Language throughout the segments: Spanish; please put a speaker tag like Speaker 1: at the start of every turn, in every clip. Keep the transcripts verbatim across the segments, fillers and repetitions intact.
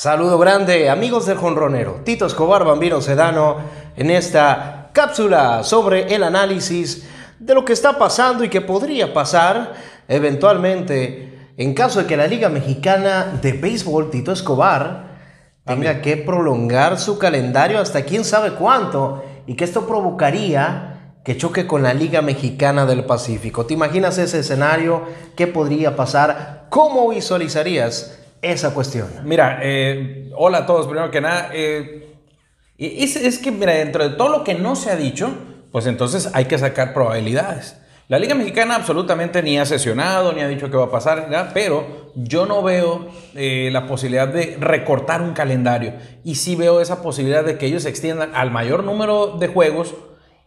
Speaker 1: Saludo grande, amigos del Jonronero. Tito Escobar, Bambino Sedano, en esta cápsula sobre el análisis de lo que está pasando y que podría pasar eventualmente en caso de que la Liga Mexicana de Béisbol, Tito Escobar, tenga Amén. que prolongar su calendario hasta quién sabe cuánto, y que esto provocaría que choque con la Liga Mexicana del Pacífico. ¿Te imaginas ese escenario? ¿Qué podría pasar? ¿Cómo visualizarías esa cuestión?
Speaker 2: Mira, eh, hola a todos, primero que nada. Eh, es, es que, mira, dentro de todo lo que no se ha dicho, pues entonces hay que sacar probabilidades. La Liga Mexicana absolutamente ni ha sesionado, ni ha dicho qué va a pasar, ¿verdad? Pero yo no veo eh, la posibilidad de recortar un calendario. Y sí veo esa posibilidad de que ellos extiendan al mayor número de juegos.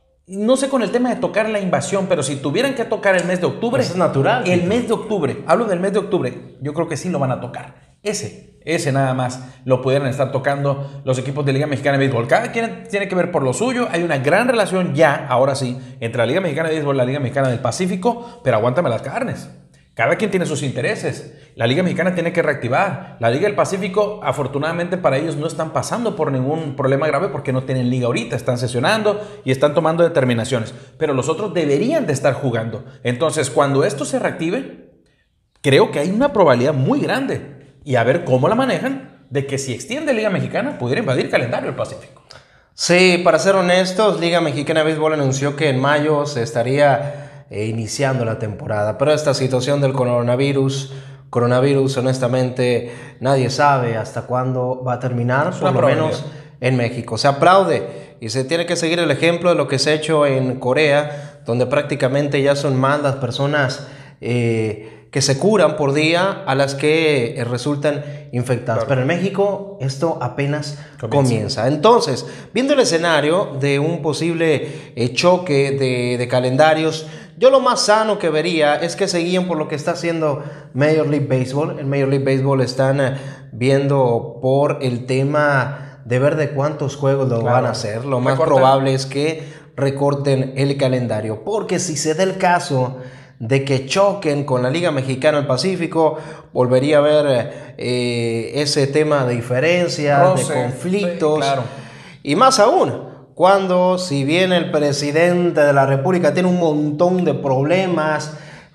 Speaker 2: No sé con el tema de tocar la invasión, pero si tuvieran que tocar el mes de octubre...
Speaker 1: Eso es natural.
Speaker 2: El mes de octubre, hablo del mes de octubre, yo creo que sí lo van a tocar. Ese, ese nada más lo pudieran estar tocando los equipos de Liga Mexicana de Béisbol. Cada quien tiene que ver por lo suyo. Hay una gran relación ya, ahora sí, entre la Liga Mexicana de Béisbol y la Liga Mexicana del Pacífico, pero aguántame las carnes. Cada quien tiene sus intereses. La Liga Mexicana tiene que reactivar. La Liga del Pacífico, afortunadamente para ellos, no están pasando por ningún problema grave porque no tienen liga ahorita. Están sesionando y están tomando determinaciones. Pero los otros deberían de estar jugando. Entonces, cuando esto se reactive, creo que hay una probabilidad muy grande. Y a ver cómo la manejan, de que si extiende Liga Mexicana, pudiera invadir calendario del Pacífico.
Speaker 1: Sí, para ser honestos, Liga Mexicana de Béisbol anunció que en mayo se estaría eh, iniciando la temporada. Pero esta situación del coronavirus, coronavirus, honestamente, nadie sabe hasta cuándo va a terminar, por lo menos en México. Se aplaude y se tiene que seguir el ejemplo de lo que se ha hecho en Corea, donde prácticamente ya son más las personas Eh, que se curan por día a las que eh, resultan infectadas. Claro. Pero en México esto apenas comienza. comienza. Entonces, viendo el escenario de un posible eh, choque de, de calendarios, yo lo más sano que vería es que se guíen por lo que está haciendo Major League Baseball. En Major League Baseball están eh, viendo por el tema de ver de cuántos juegos lo claro. van a hacer. Lo más Recorten. probable es que recorten el calendario, porque si se da el caso de que choquen con la Liga Mexicana del Pacífico, volvería a haber eh, ese tema de diferencias, Rose, de conflictos, sí, claro. Y más aún, cuando si bien el presidente de la República tiene un montón de problemas,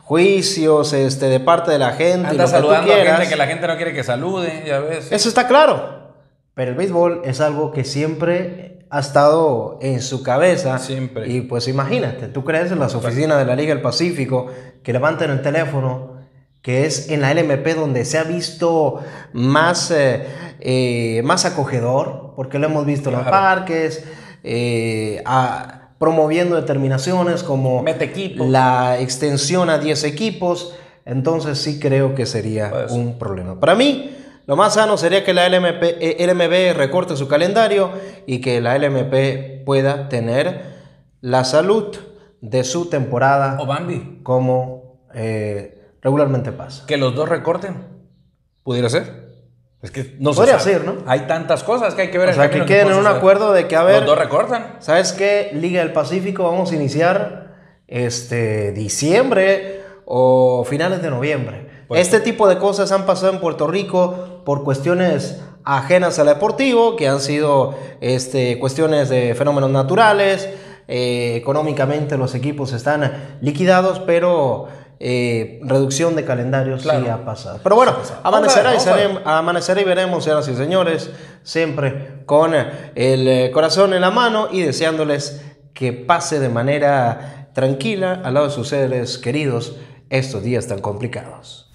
Speaker 1: juicios este, de parte de la gente,
Speaker 2: anda saludando a gente que la gente no quiere que salude, ya ves.
Speaker 1: Eso está claro, pero el béisbol es algo que siempre ha estado en su cabeza.
Speaker 2: Siempre.
Speaker 1: Y pues imagínate, tú crees en las oficinas de la Liga del Pacífico que levanten el teléfono, que es en la L M P donde se ha visto más, eh, eh, más acogedor, porque lo hemos visto claro. en los parques, eh, a, promoviendo determinaciones como
Speaker 2: Mete equipo.
Speaker 1: la extensión a diez equipos. Entonces sí creo que sería pues. un problema. Para mí, lo más sano sería que la L M P, eh, L M B recorte su calendario y que la L M P pueda tener la salud de su temporada
Speaker 2: o Bambi,
Speaker 1: como eh, regularmente pasa.
Speaker 2: Que los dos recorten, pudiera ser. Es que no
Speaker 1: podría
Speaker 2: se
Speaker 1: ser, ¿no?
Speaker 2: Hay tantas cosas que hay que ver.
Speaker 1: O sea, que queden en un acuerdo de que, a ver,
Speaker 2: los dos recortan.
Speaker 1: ¿Sabes qué? Liga del Pacífico, vamos a iniciar este diciembre o finales de noviembre. Pues este sí. tipo de cosas han pasado en Puerto Rico por cuestiones ajenas al deportivo, que han sido este, cuestiones de fenómenos naturales. Eh, económicamente los equipos están liquidados, pero eh, reducción de calendarios claro. sí ha pasado. Pero bueno, amanecerá y, seremos, amanecerá y veremos, señoras y señores, siempre con el corazón en la mano y deseándoles que pase de manera tranquila al lado de sus seres queridos estos días tan complicados.